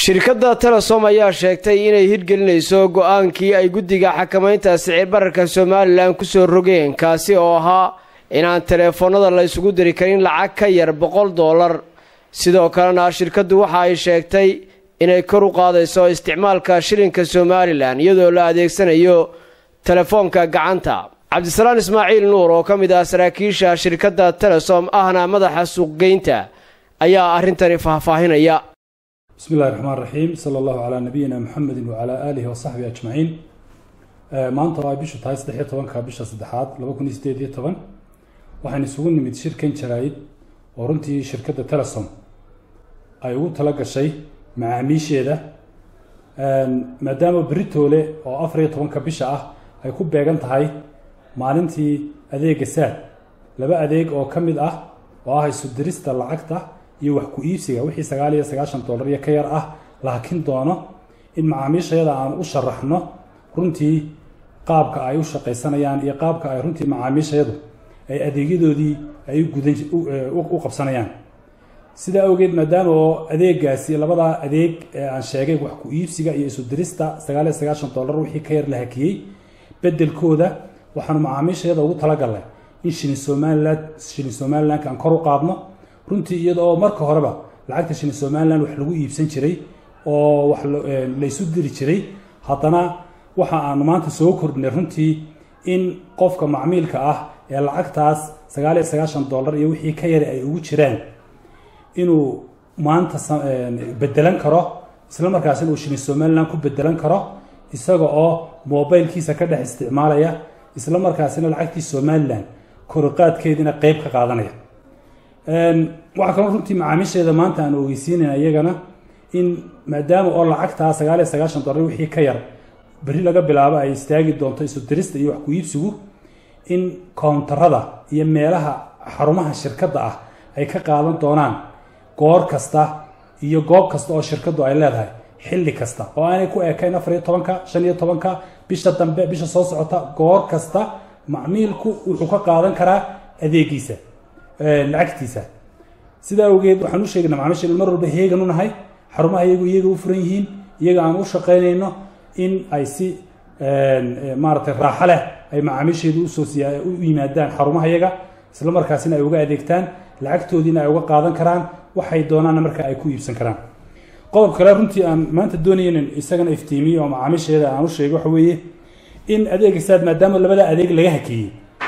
shirkadda Telesom ayaa sheegtay inay hirgelinayso go'aankii ay guddiga xakamaynta sicir bararka Soomaaliland ku soo rogeen kaasi oo ahaa inaan telefoonada la isugu diri karin lacag ka yar $100 sidoo kalena shirkaddu waxa ay sheegtay inay kor u qaadayso isticmaalka shilinka Soomaaliland iyadoo la adeegsanayo telefoonka gacanta Cabdisalaam Ismaaciil Nuur oo kamid ah saraakiisha shirkadda Telesom ahna madaxa suuqgeynta ayaa arintani faahfaahinaya بسم الله الرحمن الرحيم صلى الله على نبينا محمد وعلى آله وصحبه أجمعين maanta waa bisha 13 bisha 3 2018 waxaan isugu nimid shirkan jaraa'id oo runtii shirkadda Telesom ay ugu tala gashay macaamiisheeda maadaama Britoole oo 14 bisha ah ay ku beegan tahay maalintii adeega saad laba adeeg oo kamid ah oo ah isu dirista lacagta iyo wax ku iibsiga wixii $99 iyo ka yar ah laakiin doono in macaamiishayada aan u sharaxno runtii qaabka ay u shaqaysanayaan iyo qaabka ay runtii macaamiishayadu ay adeegyadoodii ay u qabsanayaan sida awgeed maadaama oo adeegaasi labada adeeg aan sheegay wax ku iibsiga iyo isu dirista $99 wixii ka yar la hakiyay bedelkooda waxaan macaamiishayada ugu tala galnay in shilin Soomaaliland kan kor u qaadno runtii iyadoo marka horeba lacagta shilin Soomaaliland wax lagu iibsan jiray oo wax la isu diri jiray haddana waxa aan maanta soo kordhinay runtii in qofka macmiilka ah ee lacagtaas $99 iyo wixii ka yar ay ugu jiraan inuu maanta bedelan karo isla markaasina uu shilin Soomaaliland ku bedelan karo isaga oo mobilkiisa ka dhex isticmaalaya isla markaasina lacagtii Soomaaliland korqaadkeedina qayb ka qaadanaya waxa kale runtii macaamiisheeda maanta aan ogeysiinayna iyagana in maadaama oo lacagta $99 wixii ka yar bari laga bilaabo ay istaagi doonto isu dirista iyo wax ku iibsigu in counterada iyo meelaha xarumaha shirkadda ah ay ka qaadan doonaan goor kasta iyo goob kasta oo shirkaddu ay leedahay xilli kasta oo aanay ku eekayn 14 15 bisha dambe bisha soo socota goor kasta macmiilku wuxuu ka qaadan karaa adeegiisa lacagtiisa sida awgeed waxaan u sheegnaa macaamiisha mar walba heegan u nahay xarumaha iyaga u furan yihiin iyaga aan u shaqeynayno in ay si maartay raaxo leh ay macaamiisheedu u yimaadaan xarumaha iyaga isla markaasina ay uga adeegtaan lacagtoodiina ay uga qaadan karaan waxay doonaan marka ay ku iibsan karaan qodob kale runtii aan maanta doonayeen isagana iftiimiyo oo macaamiisheeda aan u sheego waxa weeye in adeega saad maadaama labada adeeg laga hakiyay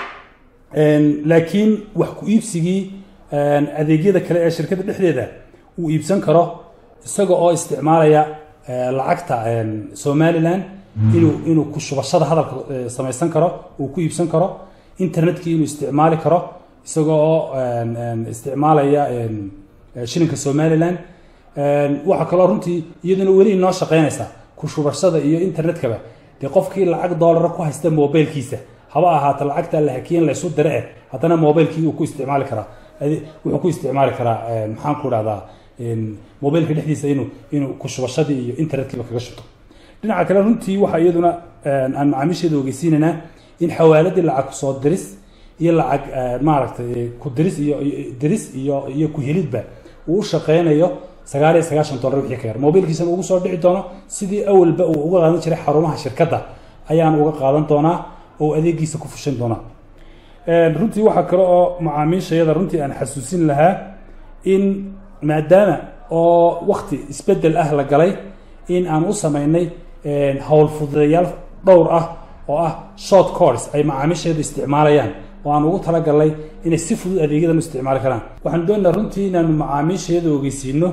laakiin wax ku iibsigii adeegyada kale ee shirkadda dhexdeeda uu iibsan karo isaga oo isticmaalaya lacagta Soomaaliland inuu ku shubashada hadalka samaysan karo uu ku iibsan karo internetkii inuu isticmaali karo isaga oo isticmaalaya shilinka Soomaaliland waxa kale runtii iyaduna weli noo shaqeynaysa ku shubashada iyo internetkaba de qofkii lacag $1 ku haysta mobilkiisa haba ahaato lacagta la hakiyeen la isu diray haddana mobilkii uu ku isticmaali karaa wuxuu ku isticmaali karaa maxaan ku raahdaa mobilka dhexdiisa inuu ku shubashadii iyo internetkii kaga shubto dhinaca kale runtii waxa iyaduna aan macaamiisheeda ogeysiinayna in xawaaladii lacag soo diris iyo lacag maaragtay ku diris iyo ku helidba uu shaqeynayo $99 wixii ka yar mobilkiisa ugu soo dhici doono sidii awalba uu uga qaadan jiray xarumaha shirkadda ayaan uga qaadan doonaa oo adeegiisa ku fushan doona runtii waxa kale oo macaamiishayada runtii aan xasuusin lahaa in maadaama oo waqti isbedel ah la galay in aan u sameynay hawl fududeeyaal dhowr ah oo ah short course ay macaamiishayadu isticmaalayaan oo aan ugu tala galay inay si fudud adeegyadan u isticmaali karaan waxaan doonaynaa runtii inaan macaamiishayada ogeysiino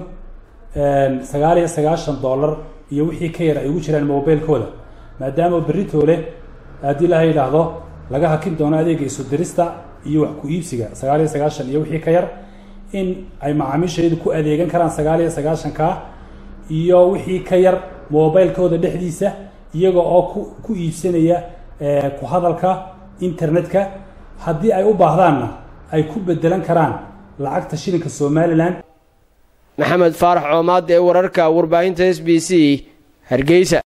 $99 iyo wixii ka yar ay ugu jiraan mobilkooda maadaama Britoole haddii la yiraahdo laga hakin doono adeega isu dirista iyo wax ku iibsiga $99 iyo wixii ka yar in ay macaamiisheedu ku adeegan karaan $99 iyo wixii ka yar mobilkooda dhexdiisa iyaga oo ku iibsanaya ku hadalka internetka haddii ay u baahdaanna ay ku bedelan karaan lacagta shilinka Soomaaliland Maxamed Faarax Coomaad ee wararka warbaahinta SBC Hargeysa